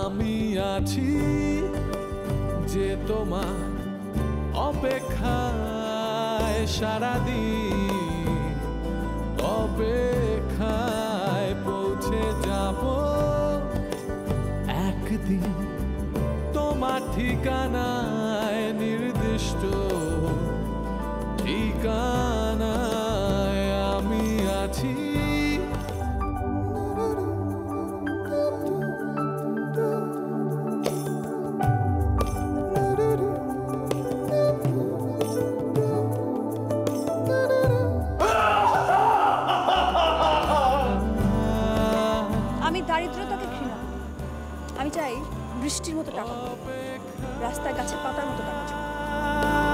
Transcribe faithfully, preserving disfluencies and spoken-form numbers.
আমি আছি যে তোমার অপেক্ষায় সারাদিন অপেক্ষায় পৌঁছে যাব একদিন তোমার ঠিকানায় নির্দিষ্ট ঠিকানায় আমি আছি আমি দারিদ্রতাকে ঘৃণা করি। আমি চাই বৃষ্টির মতো টাকা, রাস্তায় গাছের পাতার মতো টাকা।